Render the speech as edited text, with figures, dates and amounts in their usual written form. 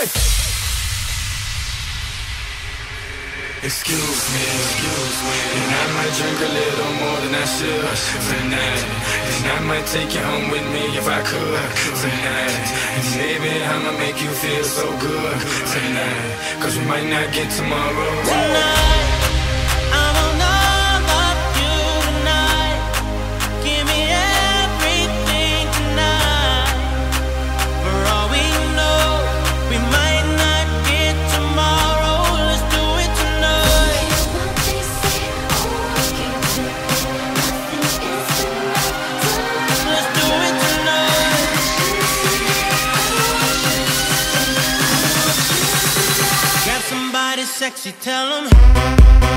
Excuse me, and I might drink a little more than I should tonight. And I might take you home with me if I could tonight. And maybe I'ma make you feel so good tonight. Cause we might not get tomorrow. Tonight, I want all of you tonight. Give me everything tonight. For all we know, we might not get tomorrow. Let's do it tonight. Let's do it tonight. Grab somebody sexy, tell 'em